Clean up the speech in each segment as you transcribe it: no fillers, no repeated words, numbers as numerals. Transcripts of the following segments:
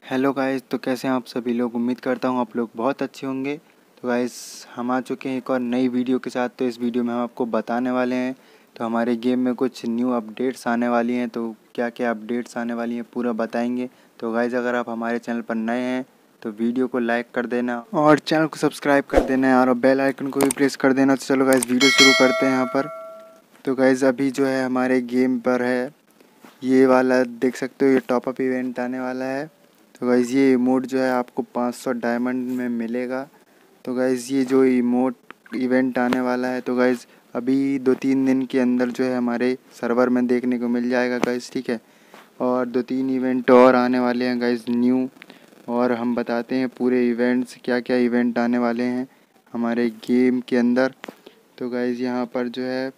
Hello guys, तो कैसे हैं आप सभी लोग। उम्मीद करता हूँ आप लोग बहुत अच्छे होंगे। तो गाइस हम आ चुके हैं एक और नई वीडियो के साथ। तो इस वीडियो में हम आपको बताने वाले हैं तो हमारे गेम में कुछ न्यू अपडेट्स आने वाली हैं। तो क्या क्या अपडेट्स आने वाली हैं पूरा बताएंगे। तो गाइस अगर आप हमारे चैनल पर नए हैं तो वीडियो को लाइक कर देना और चैनल को सब्सक्राइब कर देना है और बेल आइकन को भी प्रेस कर देना। तो चलो गाइस वीडियो शुरू करते हैं यहाँ पर। तो गाइस अभी जो है हमारे गेम पर है ये वाला, देख सकते हो ये टॉपअप इवेंट आने वाला है। तो गाइज़ ये इमोट जो है आपको 500 डायमंड में मिलेगा। तो गाइज़ ये जो इमोट इवेंट आने वाला है तो गाइज़ अभी 2-3 दिन के अंदर जो है हमारे सर्वर में देखने को मिल जाएगा गाइज़, ठीक है। और 2-3 इवेंट और आने वाले हैं गाइज़ न्यू, और हम बताते हैं पूरे इवेंट्स क्या क्या इवेंट आने वाले हैं हमारे गेम के अंदर। तो गाइज़ यहाँ पर जो है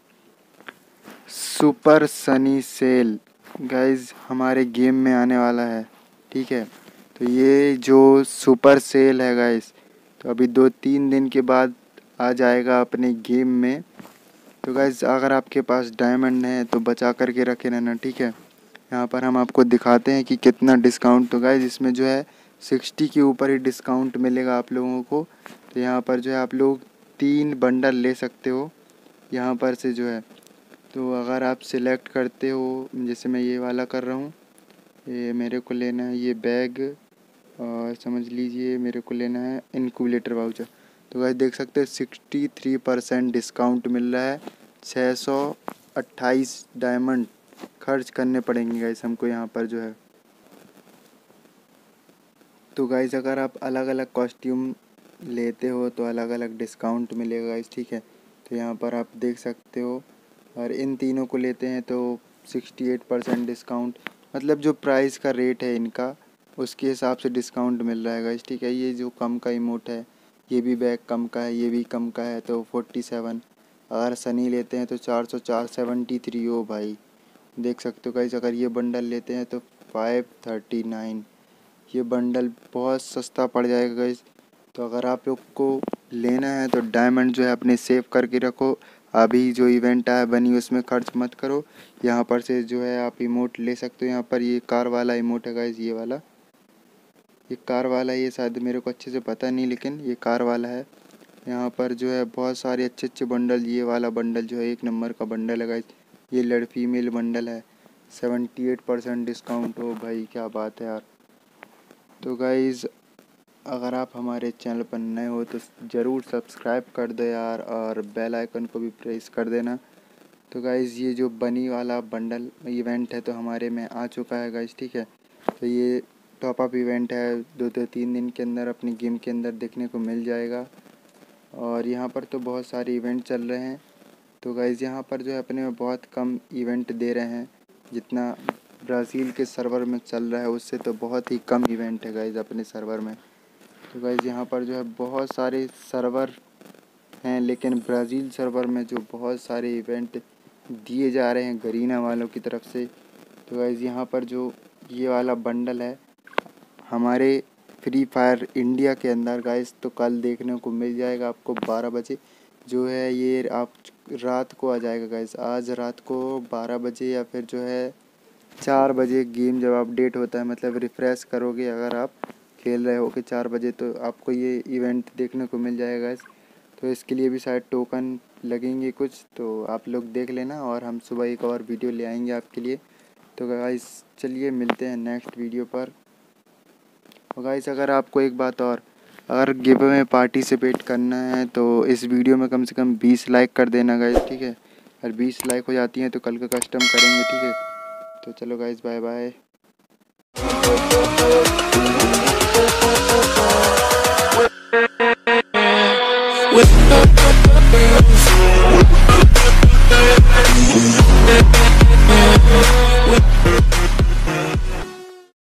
सुपर सनी सेल गाइज़ हमारे गेम में आने वाला है, ठीक है। तो ये जो सुपर सेल है गाइस तो अभी 2-3 दिन के बाद आ जाएगा अपने गेम में। तो गाइस अगर आपके पास डायमंड है तो बचा करके रखे रहना, ठीक है। यहाँ पर हम आपको दिखाते हैं कि कितना डिस्काउंट। तो गाइस इसमें जो है 60 के ऊपर ही डिस्काउंट मिलेगा आप लोगों को। तो यहाँ पर जो है आप लोग 3 बंडल ले सकते हो यहाँ पर से जो है। तो अगर आप सिलेक्ट करते हो, जैसे मैं ये वाला कर रहा हूँ, ये मेरे को लेना है ये बैग, और समझ लीजिए मेरे को लेना है इनक्यूबेटर वाउचर। तो गाइस देख सकते हैं 63% डिस्काउंट मिल रहा है। 628 डायमंड खर्च करने पड़ेंगे गाइस हमको यहाँ पर जो है। तो गाइस अगर आप अलग अलग कॉस्ट्यूम लेते हो तो अलग अलग डिस्काउंट मिलेगा गाइस, ठीक है। तो यहाँ पर आप देख सकते हो, और इन तीनों को लेते हैं तो 68% डिस्काउंट, मतलब जो प्राइस का रेट है इनका उसके हिसाब से डिस्काउंट मिल रहा है गाइस, ठीक है। ये जो कम का इमोट है ये भी बैग कम का है, ये भी कम का है तो 47। अगर सनी लेते हैं तो 473। ओ भाई देख सकते हो गाइस, अगर ये बंडल लेते हैं तो 539। ये बंडल बहुत सस्ता पड़ जाएगा गाइस। तो अगर आप लोग को लेना है तो डायमंड जो है अपने सेव करके रखो। अभी जो इवेंट आया बनी उसमें खर्च मत करो। यहाँ पर से जो है आप इमोट ले सकते हो। यहाँ पर ये कार वाला इमोट है गाइस, ये वाला, ये कार वाला, ये शायद मेरे को अच्छे से पता नहीं लेकिन ये कार वाला है। यहाँ पर जो है बहुत सारे अच्छे अच्छे बंडल, ये वाला बंडल जो है 1 नंबर का बंडल है गाइस। ये फीमेल बंडल है, 78% डिस्काउंट। हो भाई क्या बात है यार। तो गाइज़ अगर आप हमारे चैनल पर नए हो तो ज़रूर सब्सक्राइब कर दो यार, और बेल आइकन को भी प्रेस कर देना। तो गाइज़ ये जो बनी वाला बंडल इवेंट है तो हमारे में आ चुका है गाइज़, ठीक है। तो ये टॉपअप इवेंट है, 2-3 दिन के अंदर अपनी गेम के अंदर देखने को मिल जाएगा। और यहाँ पर तो बहुत सारे इवेंट चल रहे हैं। तो गाइज़ यहाँ पर जो है अपने में बहुत कम इवेंट दे रहे हैं, जितना ब्राज़ील के सर्वर में चल रहा है उससे तो बहुत ही कम इवेंट है गाइज़ अपने सर्वर में। तो गाइज़ यहाँ पर जो है बहुत सारे सर्वर हैं, लेकिन ब्राज़ील सर्वर में जो बहुत सारे इवेंट दिए जा रहे हैं गरीना वालों की तरफ से। तो गाइज़ यहाँ पर जो ये वाला बंडल है हमारे फ्री फायर इंडिया के अंदर गाइज़, तो कल देखने को मिल जाएगा आपको 12 बजे जो है। ये आप रात को आ जाएगा गाइज़, आज रात को 12 बजे या फिर जो है 4 बजे गेम जब अपडेट होता है, मतलब रिफ़्रेश करोगे अगर आप खेल रहे हो कि 4 बजे, तो आपको ये इवेंट देखने को मिल जाएगा गाइज़। तो इसके लिए भी शायद टोकन लगेंगे कुछ, तो आप लोग देख लेना, और हम सुबह एक और वीडियो ले आएंगे आपके लिए। तो गाइज़ चलिए मिलते हैं नेक्स्ट वीडियो पर। और गाइस अगर आपको एक बात और, अगर गिव में पार्टिसिपेट करना है तो इस वीडियो में कम से कम 20 लाइक कर देना गाइस, ठीक है। अगर 20 लाइक हो जाती हैं तो कल का कस्टम करेंगे, ठीक है। तो चलो गाइस बाय बाय।